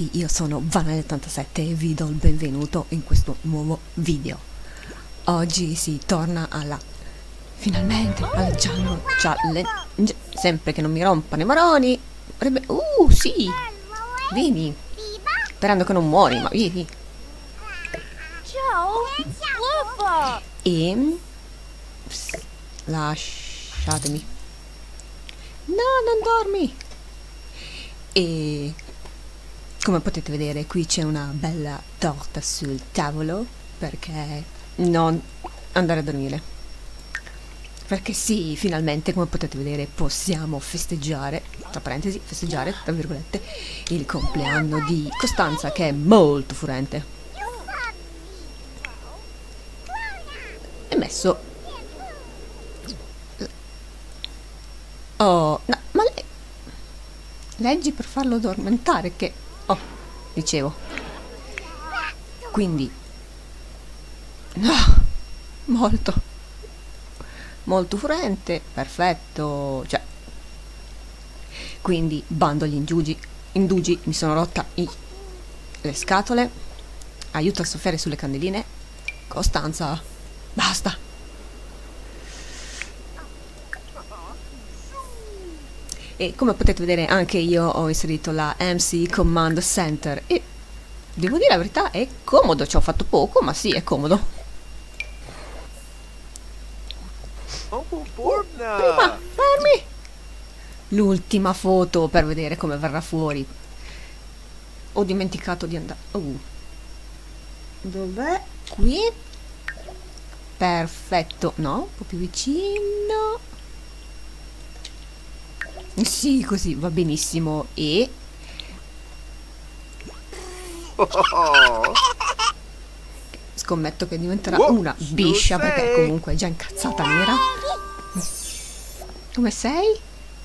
ragazzi, io sono Vanelli87 e vi do il benvenuto in questo nuovo video. Oggi si torna finalmente alla Jungle Challenge. Sempre che non mi rompano i maroni. Sì! Vieni! Sperando che non muori, ma vieni! E... lasciatemi. No, non dormi! E... come potete vedere qui c'è una bella torta sul tavolo, perché non andare a dormire, perché sì, finalmente, come potete vedere, possiamo festeggiare, tra parentesi, festeggiare, tra virgolette, il compleanno di Costanza, che è molto furente. È messo... oh, no, ma leggi per farlo addormentare, che... oh, dicevo. Quindi... no, molto furente, perfetto, cioè... quindi bando agli indugi, mi sono rotta le scatole, aiuto a soffiare sulle candeline. Costanza, basta. E come potete vedere anche io ho inserito la MC Command Center e devo dire la verità, è comodo, ci ho fatto poco, ma sì, è comodo. Prima, fermi! L'ultima foto per vedere come verrà fuori. Ho dimenticato di andare. Dov'è? Qui. Perfetto. No, un po' più vicino. Sì, così va benissimo. E scommetto che diventerà una biscia, perché comunque è già incazzata nera. Come sei?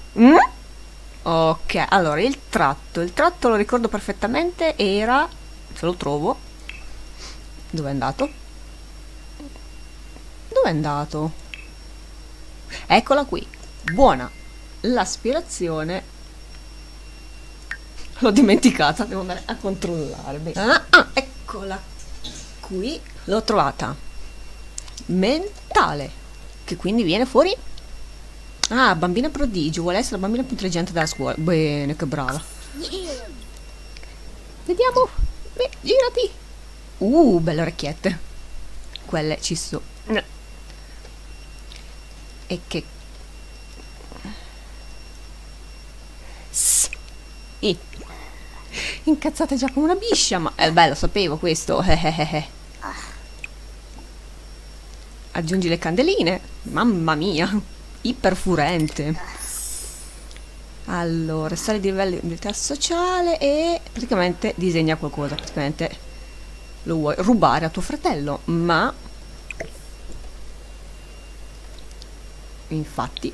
Ok, allora il tratto lo ricordo perfettamente, era, se lo trovo, dove è andato? Dove è andato? Eccola qui, buona. L'aspirazione l'ho dimenticata, devo andare a controllare. Eccola qui, l'ho trovata. Mentale, che quindi viene fuori. Ah, bambina prodigio, vuole essere la bambina più intelligente della scuola. Bene, che brava. Vediamo. Girati. Belle orecchiette. Quelle ci sono. E che... incazzata già come una biscia, ma beh, lo sapevo questo. Aggiungi le candeline. Mamma mia, iperfurente. Allora, sali di livello di abilità sociale e praticamente disegna qualcosa. Praticamente lo vuoi rubare a tuo fratello, ma infatti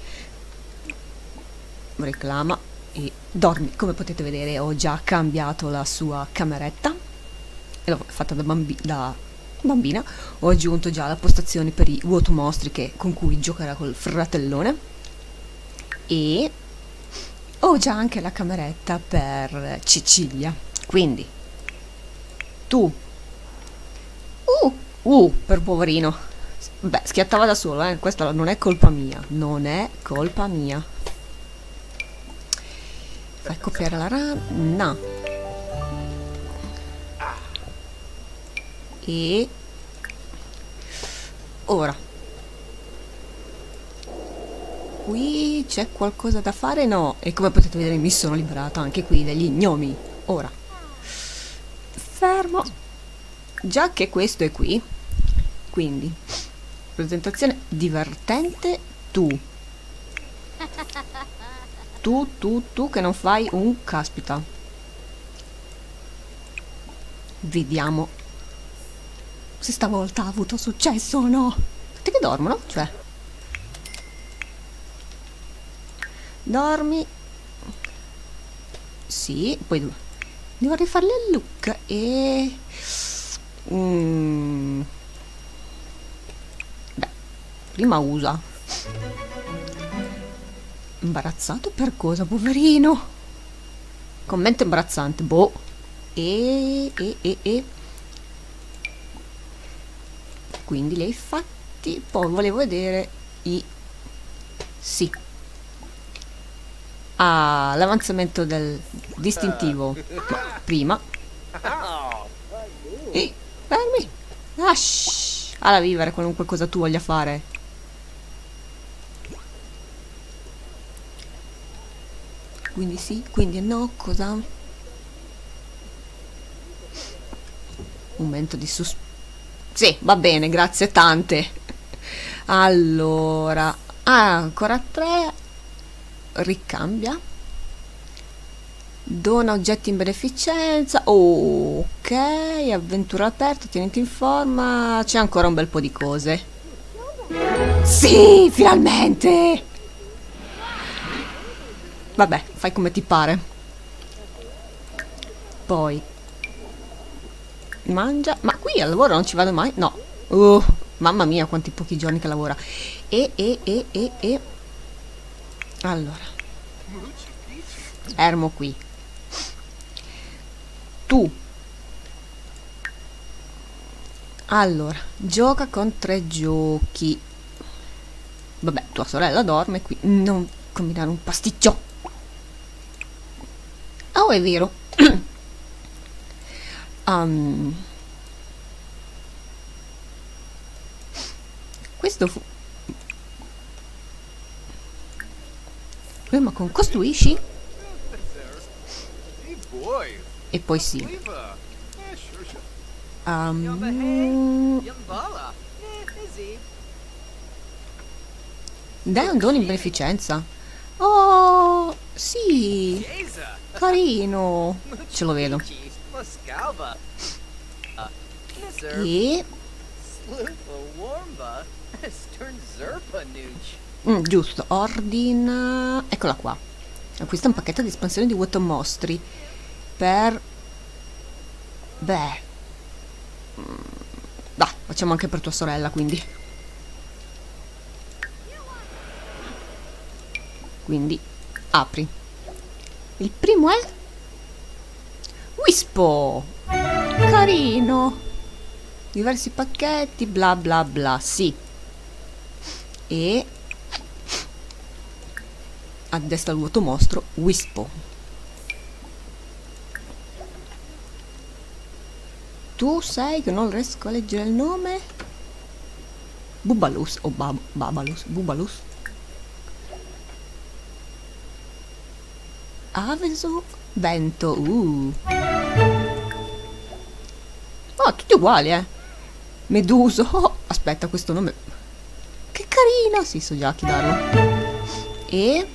reclama e dormi. Come potete vedere ho già cambiato la sua cameretta e l'ho fatta da bambina. Ho aggiunto già la postazione per i vuotomostri con cui giocherà col fratellone e ho già anche la cameretta per Cecilia. Quindi tu per poverino, beh, schiattava da solo, questa non è colpa mia, non è colpa mia. Fai copiare la RAM, no. E ora qui c'è qualcosa da fare? No. E come potete vedere mi sono liberata anche qui degli gnomi. Ora fermo, già che questo è qui, quindi presentazione divertente. Tu che non fai un caspita. Vediamo se stavolta ha avuto successo o no. Tutti che dormono, cioè dormi. Sì, poi devo rifarle il look e beh, prima usa. Imbarazzato per cosa, poverino? Commento imbarazzante, boh. e quindi li hai fatti. Poi volevo vedere i sì, l'avanzamento del distintivo. Ma prima fermi, alla vivere qualunque cosa tu voglia fare. Quindi sì, quindi no, cosa? Momento di sì, va bene, grazie tante. Allora, ancora 3. Ricambia. Dona oggetti in beneficenza. Ok, avventura aperta, tieniti in forma. C'è ancora un bel po' di cose. Sì, finalmente! Vabbè, fai come ti pare. Poi mangia. Ma qui al lavoro non ci vado mai? No. Mamma mia, quanti pochi giorni che lavora. Allora, fermo qui. Tu. Allora, gioca con 3 giochi. Vabbè, tua sorella dorme qui. Non combinare un pasticcio. Oh, è vero. Questo fu... ma con costruisci? E poi sì. Dai un dono in beneficenza. Oh, sì. Carino. Ce lo vedo. E... giusto, ordina... Eccola qua. Acquista un pacchetto di espansione di vuoto mostri. Per... Beh... Dai, facciamo anche per tua sorella, quindi. Quindi, apri. Il primo è... Wispo! Carino! Diversi pacchetti, bla bla bla, sì. E... addestra il vuoto mostro, Wispo. Tu sei, che non riesco a leggere il nome. Bubalus o Babalus, Bubalus. Aveso, vento, Oh, tutti uguali, Meduso, aspetta, questo nome... Che carino, sì, so già a chi darlo. E...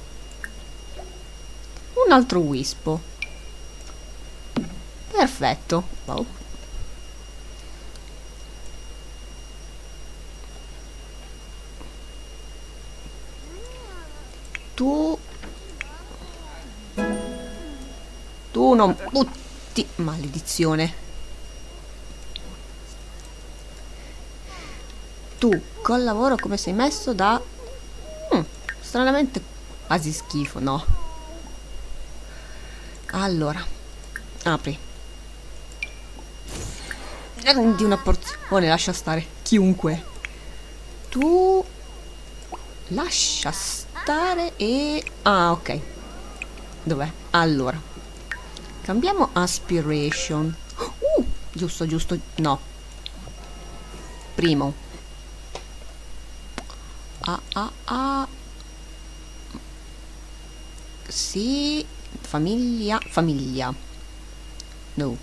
un altro Wispo. Perfetto. Wow. Tu non butti, maledizione. Tu col lavoro come sei messo da... stranamente quasi schifo, no? Allora, apri. Prendi una porzione, lascia stare chiunque. Tu lascia stare e... ok. Dov'è? Allora, cambiamo aspiration. Giusto, giusto. No. Primo. Sì. Famiglia. No.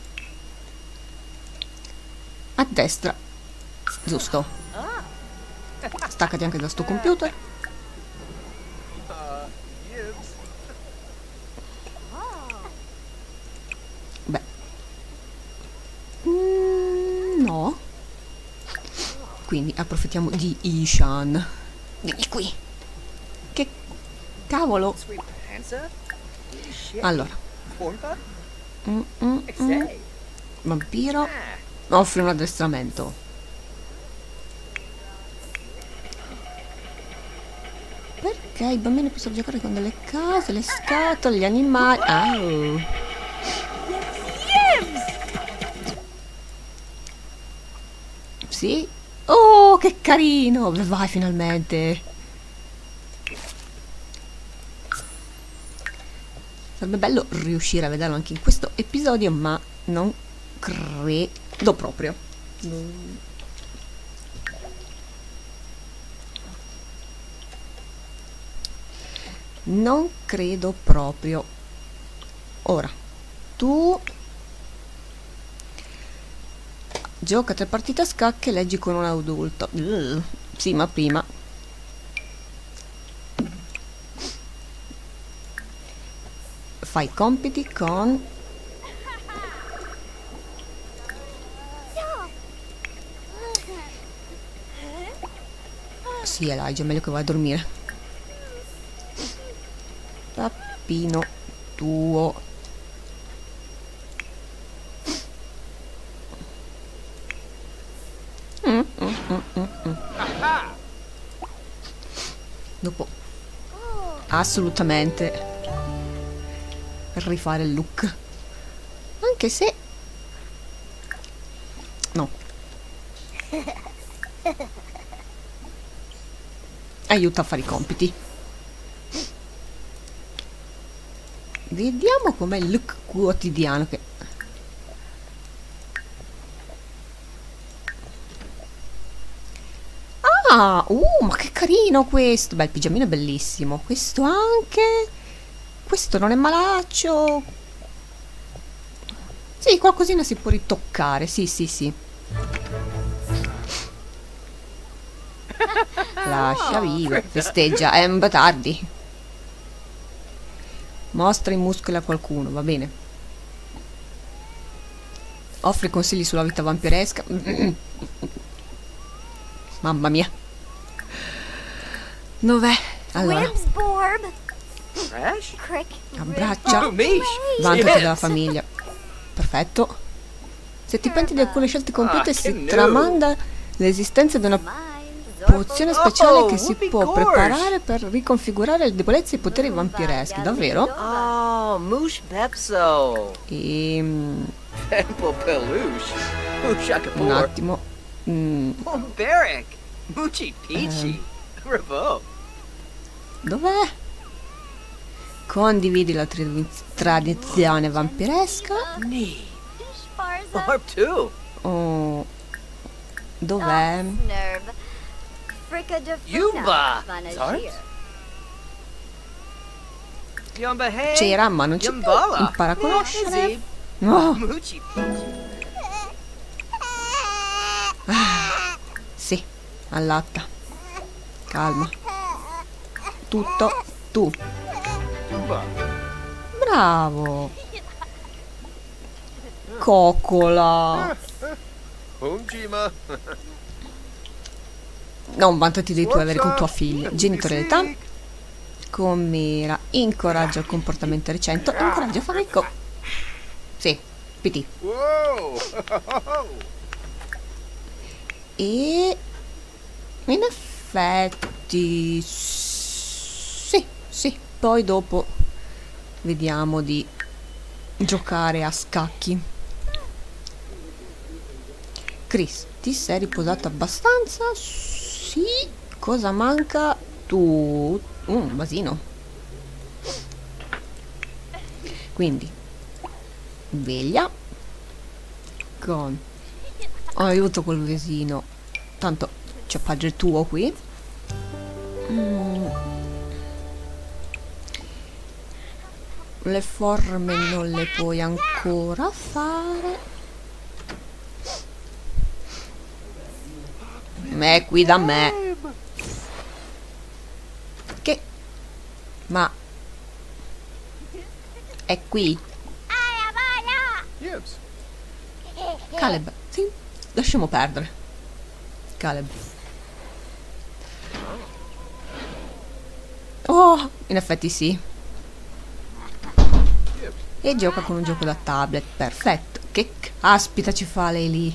A destra. Giusto. Staccati anche da sto computer. Beh. No. Quindi approfittiamo di Ishan. Vieni qui. Che cavolo. Allora. Vampiro. Offri un addestramento. Perché i bambini possono giocare con delle case, le scatole, gli animali. Sì. Oh, che carino! Vai finalmente. Sarebbe bello riuscire a vederlo anche in questo episodio, ma non credo proprio. Non credo proprio. Ora, tu gioca 3 partite a scacchi e leggi con un adulto. Sì, ma prima fai i compiti con... Sì, Elijah, meglio che vai a dormire. Pappino tuo. Dopo assolutamente rifare il look, anche se no, aiuta a fare i compiti. Vediamo com'è il look quotidiano che... Ah, ma che carino questo! Beh, il pigiamino è bellissimo. Questo anche. Questo non è malaccio. Sì, qualcosina si può ritoccare. Sì, sì, sì. Lascia vivere. Festeggia. È un po' tardi. Mostra i muscoli a qualcuno, va bene. Offri consigli sulla vita vampiresca. Mamma mia. Dov'è? Allora. Abbraccia. Vantati della famiglia. Perfetto. Se ti penti di alcune scelte compiute si tramanda l'esistenza di una pozione speciale che si può preparare per riconfigurare le debolezze e i poteri vampireschi. Davvero? Oh, Moosh Bepso. Un attimo. Barrack. Moochie Peachy. Revo. Dov'è? Condividi la tradizione vampiresca. Nee. Orb too. Oh. Dov'è? Yuba. Zart? Yumba hey. C'era, ma non c'è più. Impara a conoscere. No. Moochie Peachy. Sì, allatta. Calma. Tutto tu. Bravo. Coccola. Non vantati dei tuoi avere con tua figlia. Genitorialità. Com'era? Incoraggia il comportamento recente. Incoraggia a fare ricco. Sì, PT. E in effetti sì, sì. Poi dopo vediamo di giocare a scacchi. Chris, ti sei riposato abbastanza? Sì. Cosa manca? Tu... un vasino. Quindi veglia con aiuto col vasino. Tanto c'è padre tuo qui. Le forme non le puoi ancora fare. È qui da me. Che? Ma è qui? Caleb, sì, lasciamo perdere. Caleb. Oh, in effetti sì. E gioca con un gioco da tablet. Perfetto. Che caspita ci fa lei lì?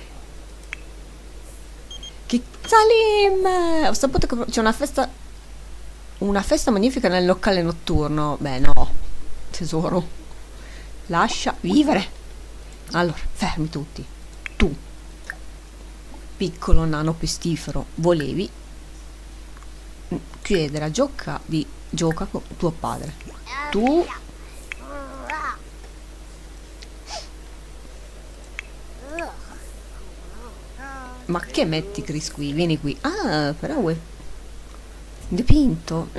Che Salim! Ho saputo che c'è una festa. Una festa magnifica nel locale notturno. Beh, no. Tesoro. Lascia vivere. Allora, fermi tutti. Tu. piccolo nano pestifero, volevi chiedere a gioca con tuo padre. Tu ma che metti Chris qui? Vieni qui. Ah, però vuoi dipinto.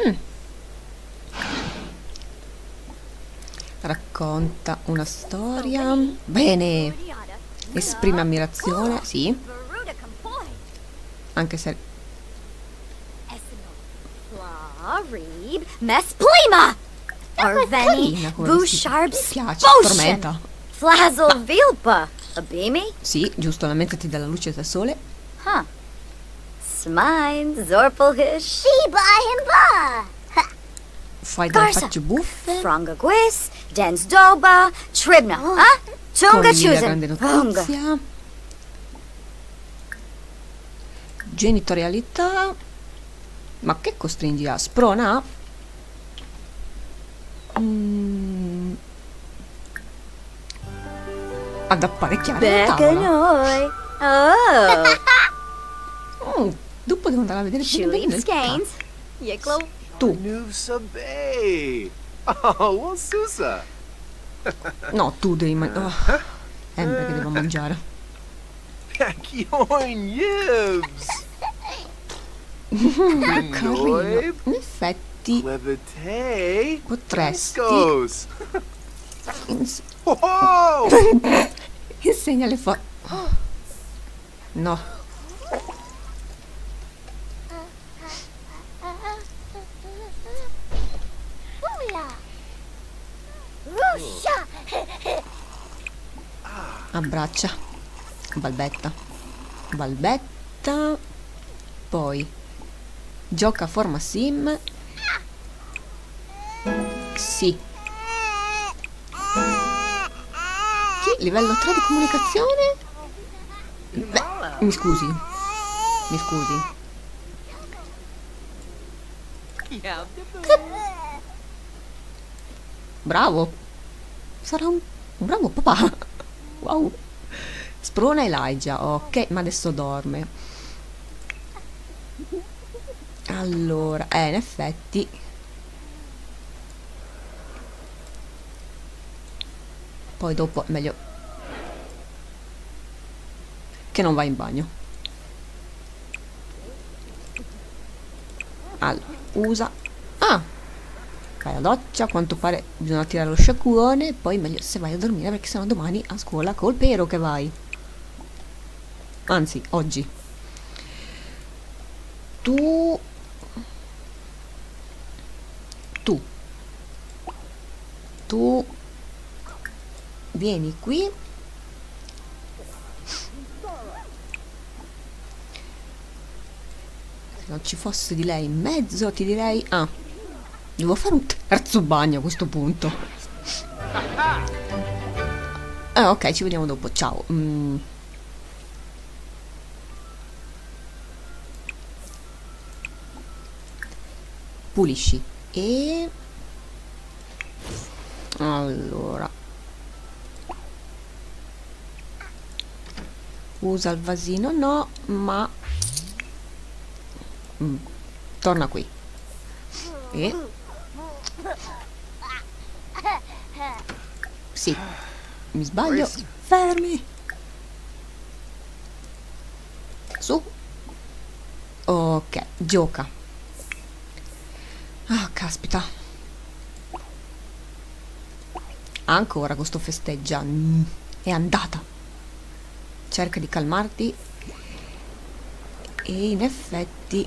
Racconta una storia. Bene. Esprime ammirazione, sì. Anche se Mesplima! Arveni, carina come Busharb vestito. Mi piace, Spotion! tormenta. Flazzle Vilpa! Abimi? Sì, giusto, lamentati dalla luce del sole. Huh. Smine, Zorpelhish, Shiba Himba! Fai delle Garza. facce buffe. Fronga Gwis, Dens Doba, Tribna, Tunga Cogli la grande Chusen, Hunga. notizia. Genitorialità. Ma che costringi a? Sprona? Ad apparecchiare la tavola. Becanoi. Oh. Dopo devo andare a vedere bene bene Shulip nel Scanes. Yiklo. Tu. Nusa Bay. Oh, well, Susa. No, tu devi mangiare. Embre che devo mangiare. Kyoin Yibs. Carino. In effetti Levite. potresti Goes. ins- Whoa! insegna le foto. No. Abbraccia. Balbetta. Balbetta. Poi gioca a forma sim. Sì. Sì, livello 3 di comunicazione. Beh, mi scusi. Mi scusi. Bravo. Sarà un bravo papà. Wow. Sprona Elijah. Ok, ma adesso dorme. Allora, in effetti poi dopo è meglio che non va in bagno. Allora, usa. Ah, fai la doccia, a quanto pare bisogna tirare lo sciacquone e poi meglio se vai a dormire perché sennò domani a scuola col pero che vai. Anzi, oggi. Tu vieni qui. Se non ci fosse di lei in mezzo ti direi devo fare un terzo bagno a questo punto. Ok, ci vediamo dopo, ciao. Pulisci e allora usa il vasino, no, ma torna qui e sì, mi sbaglio, fermi su. Ok, gioca. Ah, caspita. Ancora questo festeggia. È andata. Cerca di calmarti. E in effetti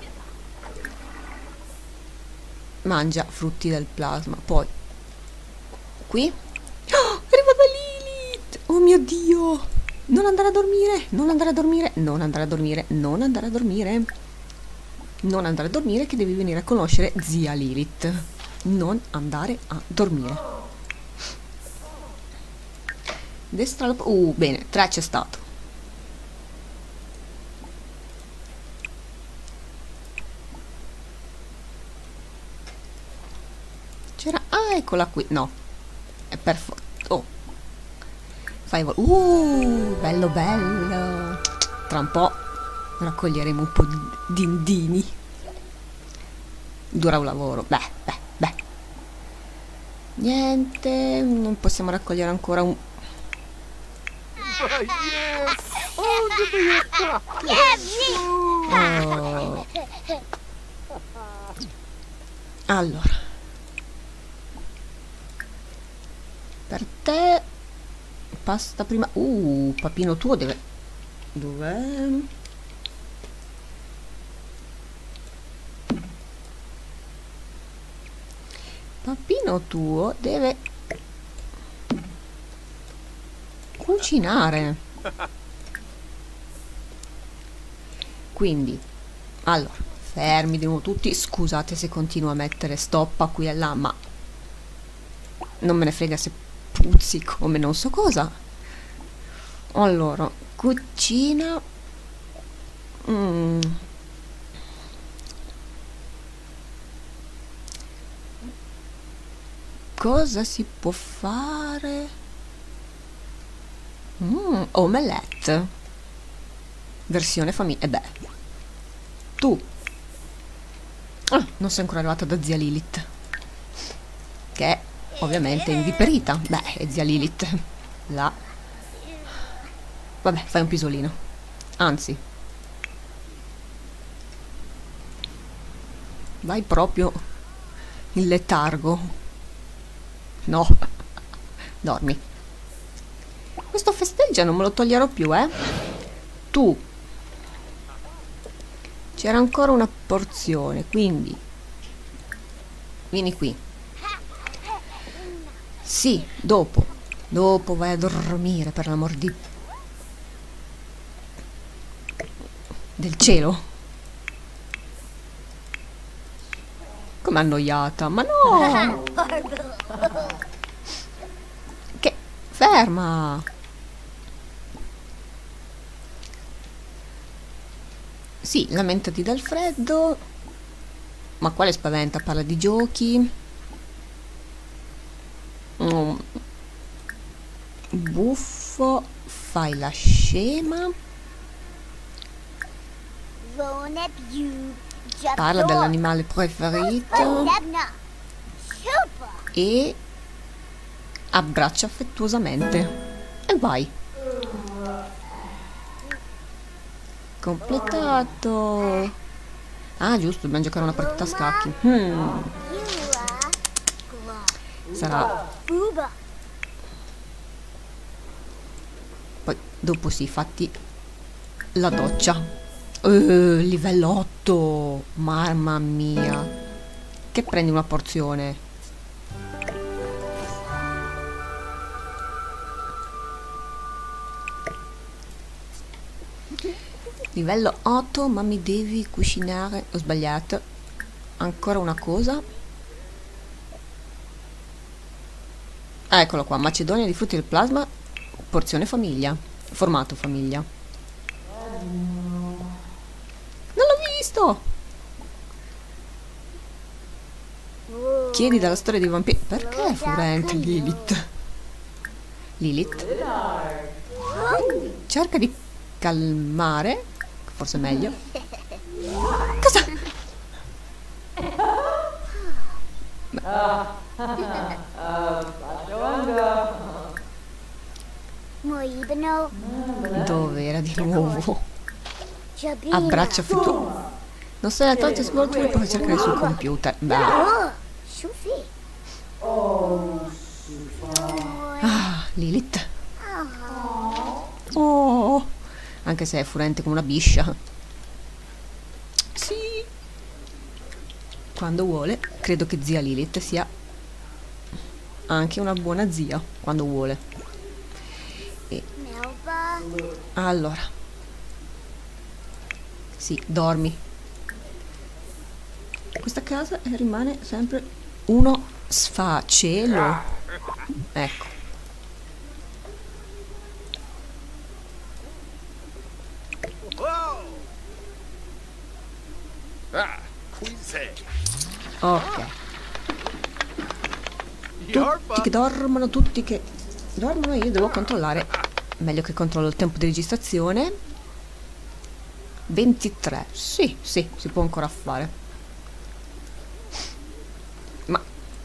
mangia frutti del plasma. Poi qui è arrivata Lilith. Oh mio Dio. Non andare a dormire. Non andare a dormire. Non andare a dormire. Non andare a dormire. Non andare a dormire che devi venire a conoscere zia Lilith. Non andare a dormire. Destra la... bene, 3 c'è stato. C'era... Ah, eccola qui. No. È perfetto. Oh. Fai bello bello. Tra un po' raccoglieremo un po' di indini. Dura un lavoro. Beh. Niente, non possiamo raccogliere ancora un... Yes! Oh, give me your cup! Oh. Allora, per te pasta prima. Papino tuo deve... Dov'è? Papino tuo deve cucinare. Quindi, allora, fermi di nuovo tutti. Scusate se continuo a mettere stoppa qui e là, ma non me ne frega se puzzi come non so cosa. Allora, cucina. Cosa si può fare? Omelette. Versione famiglia. E beh. Tu. Non sei ancora arrivata da zia Lilith. Che è ovviamente inviperita. Beh, è zia Lilith. Là. Vabbè, fai un pisolino. Anzi. Vai proprio in letargo. No, dormi. Questo festeggia non me lo toglierò più, Tu. C'era ancora una porzione, quindi vieni qui. Sì, dopo vai a dormire, per l'amor di... del cielo. Com'è annoiata, ma no! Che... ferma! Sì, lamentati dal freddo. Ma quale spaventa? Parla di giochi. Buffo, fai la scema. Parla dell'animale preferito. E abbraccia affettuosamente. E vai. Completato. Ah, giusto, dobbiamo giocare una partita a scacchi. Sarà... Poi dopo sì, fatti la doccia. Livello 8. Mamma mia. Che prendi una porzione. Livello 8, ma mi devi cucinare. Ho sbagliato. Ancora una cosa. Eccolo qua, macedonia di frutti del plasma. Porzione famiglia. Formato famiglia. Non l'ho visto. Chiedi dalla storia dei vampiri. Perché è furente Lilith? Lilith? Cerca di calmare. Forse è meglio. Cosa? Dove era di nuovo? Abbraccia affettuoso. Non sei la tante svolture, puoi cercare sul computer. Beh. Ah, Lilith. Oh. Anche se è furente come una biscia. Sì. Quando vuole. Credo che zia Lilith sia anche una buona zia. Quando vuole. E allora. Sì, dormi. Questa casa rimane sempre uno sfacelo. Ecco. Ok. Tutti che dormono, tutti che dormono. Io devo controllare. Meglio che controllo il tempo di registrazione. 23. Sì, sì, si può ancora fare. Ma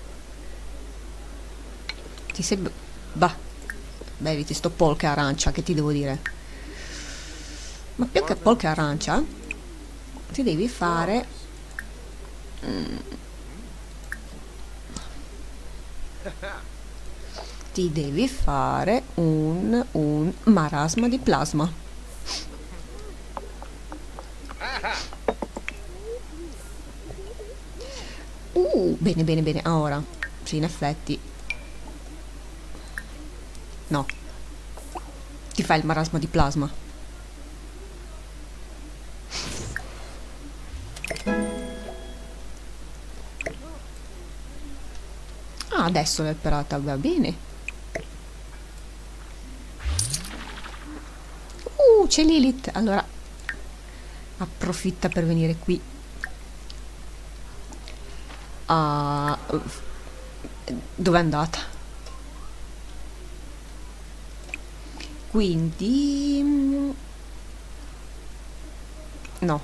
ti sei... Bah, beviti sto polke arancia, che ti devo dire? Ma più che polke arancia, ti devi fare... ti devi fare un marasma di plasma. Bene, bene, bene. Ora, sì, in effetti. No. Ti fai il marasma di plasma. Ah, adesso l'hai perata, va bene. C'è Lilith. Allora, approfitta per venire qui. Dove è andata? Quindi no,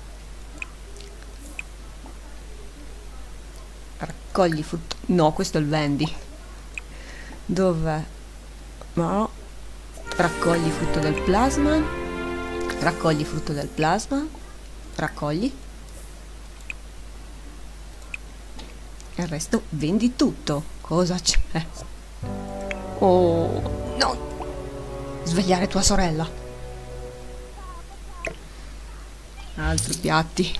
raccogli frutto. No, questo è il Vendi. Dov'è? No, raccogli frutto del plasma, raccogli frutto del plasma, raccogli. E il resto vendi tutto. Cosa c'è? Oh, no! Svegliare tua sorella. Altri piatti.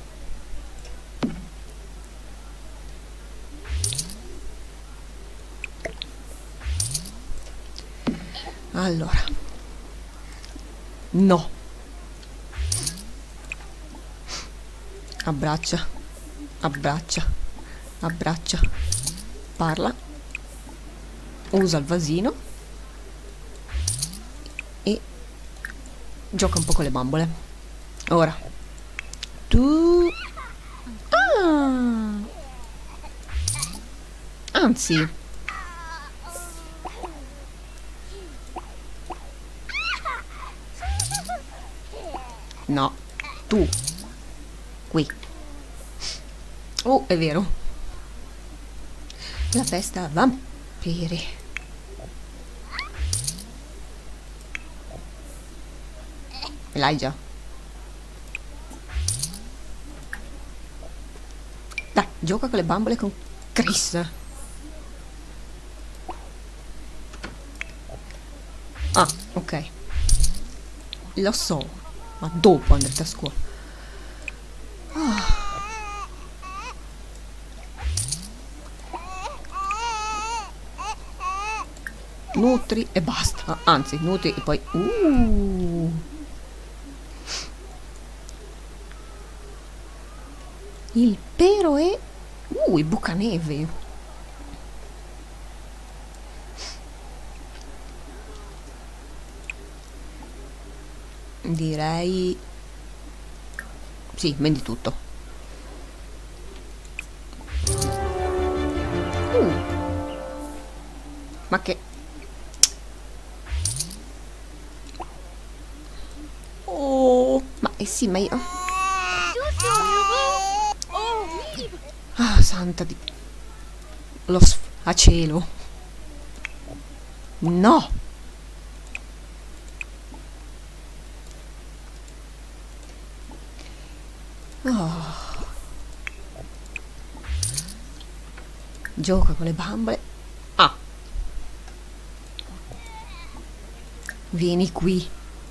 Allora. No. Abbraccia. Abbraccia. Abbraccia, parla, usa il vasino e gioca un po' con le bambole. Ora, tu... Ah! Anzi... No, tu. Qui. Oh, è vero. La festa vampiri. L'hai già. Dai, gioca con le bambole con Chris. Ah, ok. Lo so, ma dopo andrete a scuola. Nutri e basta. Anzi, nutri e poi... Il pero e... i bucaneve. Direi... Sì, vendi tutto. Ma che... Ma sì, ma io... Ah, santa di... a cielo. No! Oh. Gioca con le bambole. Ah! Vieni qui.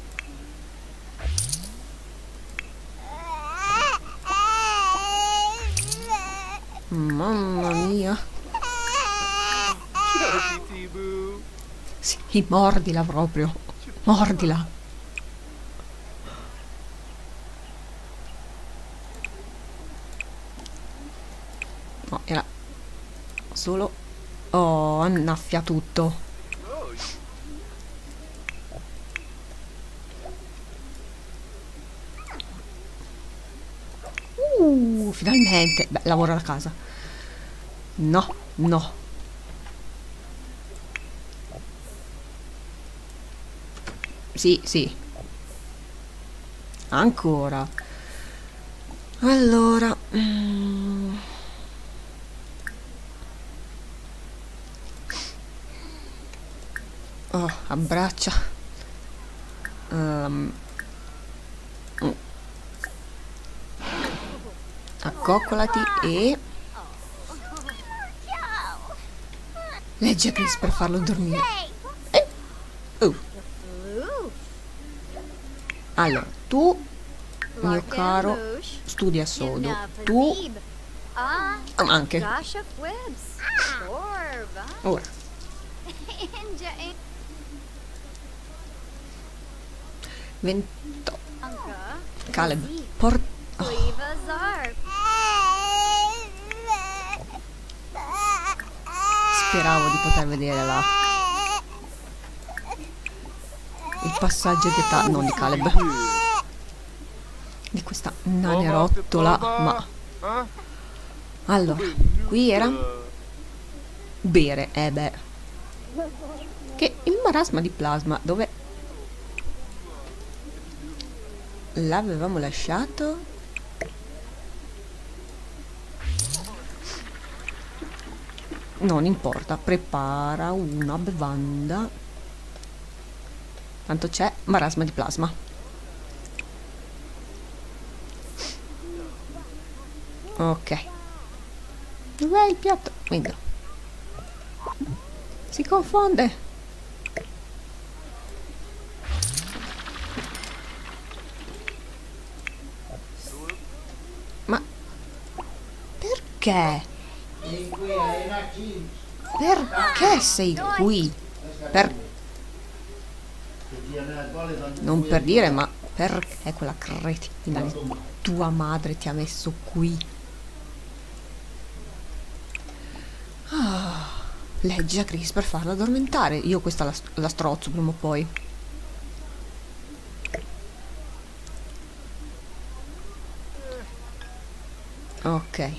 Mamma mia. Sì, mordila proprio. Mordila. No, era solo... Oh, annaffia tutto. Finalmente. Beh, lavoro da casa. No, no. Sì, sì. Ancora. Allora. Oh, abbraccia. Accoccolati e... leggi a Chris per farlo dormire. Allora, tu, mio caro, studia sodo. Tu anche. Ora. Vento. Caleb, speravo di poter vedere il passaggio di età, non di Caleb, di questa nanerottola, ma... Allora, qui era bere, beh. Che il marasma di plasma, dove l'avevamo lasciato? Non importa, prepara una bevanda. Tanto c'è marasma di plasma. Ok. Dov'è il piatto? Quindi si confonde. Ma perché? Perché sei qui? Non per dire, ma perché quella cretina di tua madre ti ha messo qui? Leggi a Chris per farla addormentare. Io questa la strozzo prima o poi. Ok.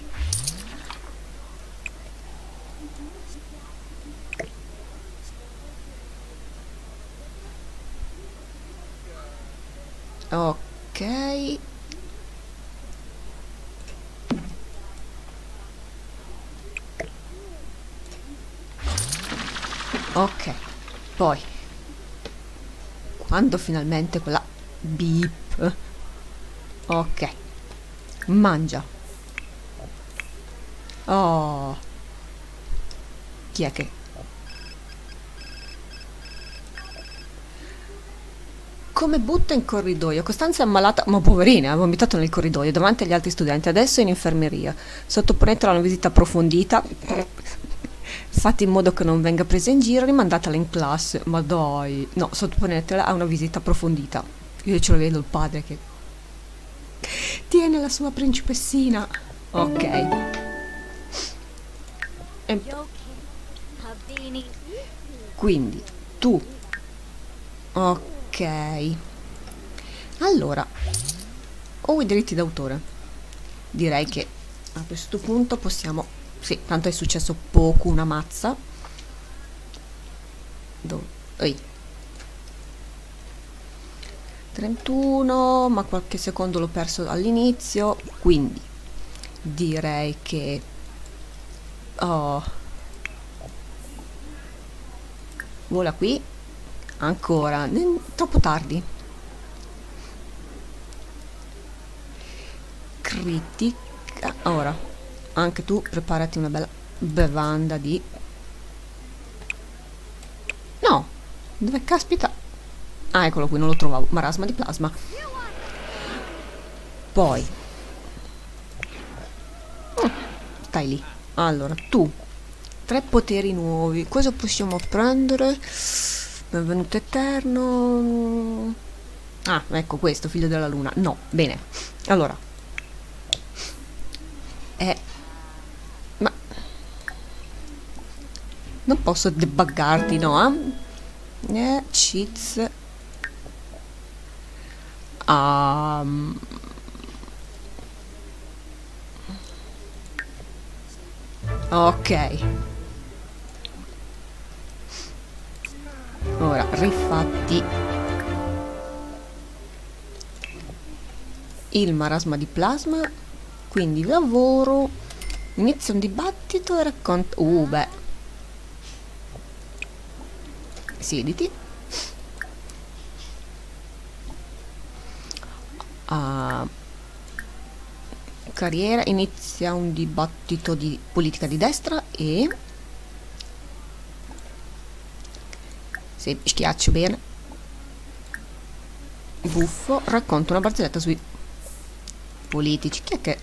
Ok. Ok. Poi quando finalmente quella beep. Ok. Mangia. Oh. Chi è che... Come butta in corridoio? Costanza è ammalata, ma poverina, ha vomitato nel corridoio davanti agli altri studenti, adesso è in infermeria. Sottoponetela a una visita approfondita. Fate in modo che non venga presa in giro, rimandatela in classe. Ma dai, no, sottoponetela a una visita approfondita. Io ce lo vedo il padre che tiene la sua principessina. Ok. E... quindi tu. Ok. Allora, ho i diritti d'autore. Direi che a questo punto possiamo... sì, tanto è successo poco, una mazza. Ehi. 31, ma qualche secondo l'ho perso all'inizio, quindi direi che... oh. Vola qui. Ancora, troppo tardi. Critica. Ora, anche tu preparati una bella bevanda di... no, dove caspita? Ah, eccolo qui, non lo trovavo. Marasma di plasma. Poi stai lì. Allora, tu 3 poteri nuovi. Cosa possiamo prendere? Benvenuto eterno. Ah, ecco questo, figlio della luna. No, bene. Allora, ma non posso debuggarti, no? Cheats. Ok. Ora, rifatti. il marasma di plasma, quindi lavoro, inizia un dibattito e racconta... beh. Siediti. Carriera, inizia un dibattito di politica di destra e... Se schiaccio bene. Buffo, racconta una barzelletta sui politici. Chi è che...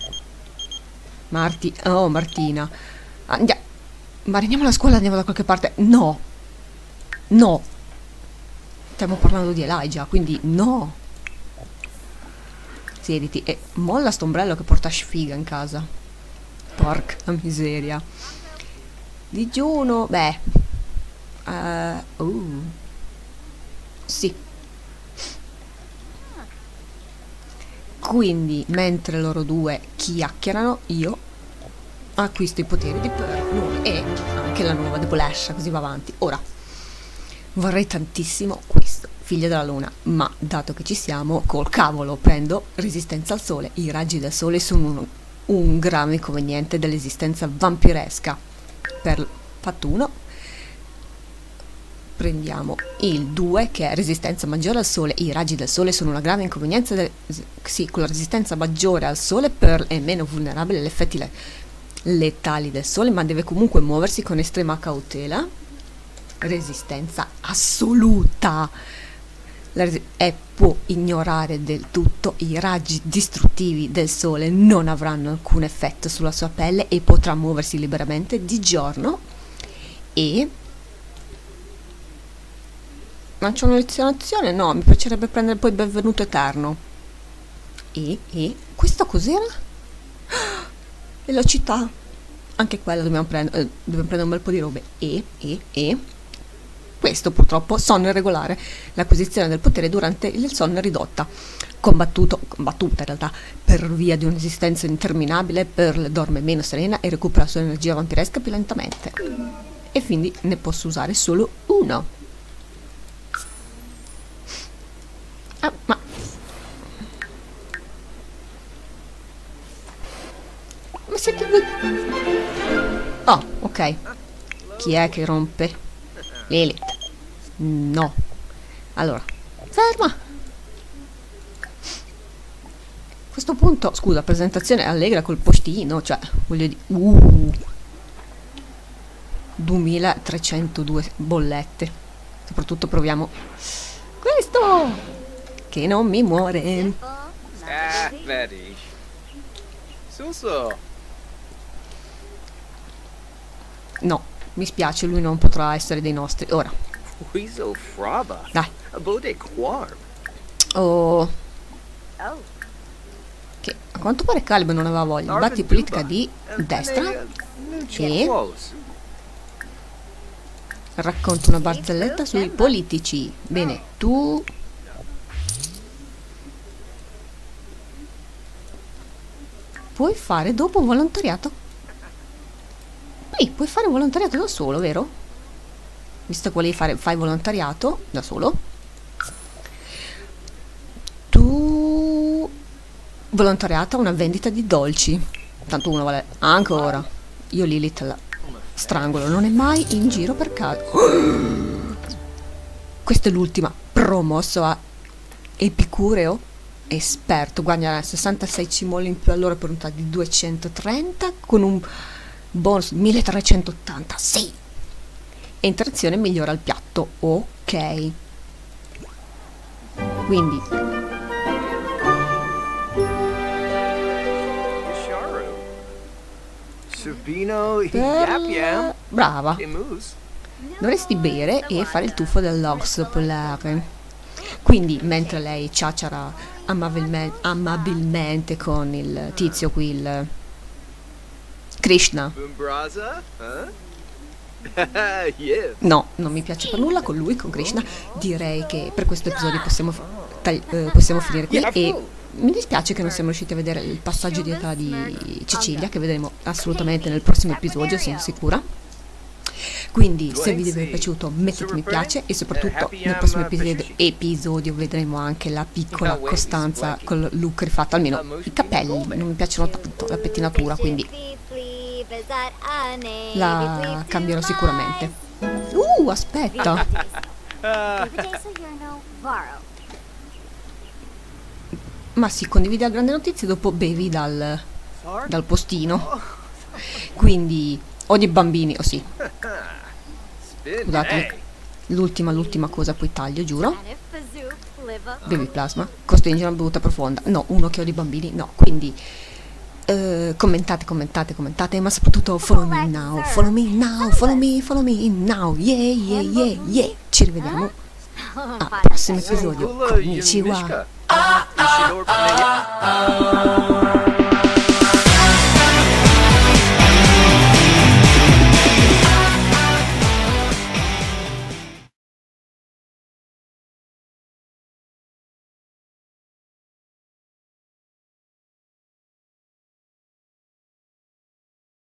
Oh, Martina. Andiamo. Ma andiamo alla scuola, andiamo da qualche parte. No. No. Stiamo parlando di Elijah, quindi no. Siediti e molla sto ombrello che porta sfiga in casa. Porca miseria. Digiuno, beh. Sì. Quindi, mentre loro due chiacchierano, io acquisto i poteri di Pearl e anche la nuova debolezza, così va avanti. Ora, vorrei tantissimo questo, figlio della luna, ma dato che ci siamo, col cavolo prendo resistenza al sole. I raggi del sole sono un grave inconveniente dell'esistenza vampiresca. Per fatto 1. Prendiamo il 2 che è resistenza maggiore al sole. I raggi del sole sono una grave inconvenienza sì, con la resistenza maggiore al sole Pearl è meno vulnerabile agli effetti letali del sole, ma deve comunque muoversi con estrema cautela. Resistenza assoluta e può ignorare del tutto i raggi distruttivi del sole, non avranno alcun effetto sulla sua pelle e potrà muoversi liberamente di giorno. E non c'è un'elezione? No, mi piacerebbe prendere poi benvenuto eterno. E questo cos'era? Velocità. Anche quella dobbiamo prendere un bel po' di robe. E questo purtroppo sonno irregolare. L'acquisizione del potere durante il sonno è ridotta. Combattuta in realtà per via di un'esistenza interminabile, Pearl dorme meno serena e recupera la sua energia vampiresca più lentamente. E quindi ne posso usare solo uno. Ma siete due... Oh, ok. Chi è che rompe? Lilith. No. Allora, ferma. A questo punto, scusa, presentazione allegra col postino, cioè, voglio dire... 2302 bollette. Soprattutto proviamo questo, che non mi muore. vedi. Suso. No, mi spiace, lui non potrà essere dei nostri. Ora. Weasel fraba. Dai. Abode quarb. Oh. Che a quanto pare Caleb non aveva voglia. Batti politica di destra. E racconta una barzelletta sui politici. Bene, tu... puoi fare dopo volontariato? Sì, puoi fare volontariato da solo, vero? Visto che fai volontariato da solo. Tu... volontariato a una vendita di dolci. Tanto uno vale... ancora. Io Lilith la strangolo. Non è mai in giro per caso. Questa è l'ultima. Promosso a Epicureo. Esperto. Guadagna 66 cimoli in più all'ora per unità di 230 con un... bonus 1380, sì. E interazione migliora il piatto, ok. Quindi brava. Dovresti bere e fare il tuffo dell'osso polare. Quindi mentre lei ciacciara amabilmente con il tizio qui, il Krishna. No, non mi piace per nulla con lui, con Krishna. Direi che per questo episodio possiamo finire qui. E mi dispiace che non siamo riusciti a vedere il passaggio di età di Cecilia, che vedremo assolutamente nel prossimo episodio, sono sicura. Quindi se il video vi è piaciuto mettete mi piace e soprattutto nel prossimo episodio vedremo anche la piccola Costanza con il look rifatto, almeno i capelli non mi piacciono tanto, la pettinatura, quindi la cambierò sicuramente. Aspetta, ma si condivide la grande notizia e dopo bevi dal postino, quindi ogni bambini, sì, scusate, l'ultima cosa poi taglio, giuro. Bevi plasma, costringe una bevuta profonda, no, uno che ho di bambini, no, quindi commentate, ma soprattutto follow me now, yeah, ci rivediamo al prossimo episodio, konnichiwa.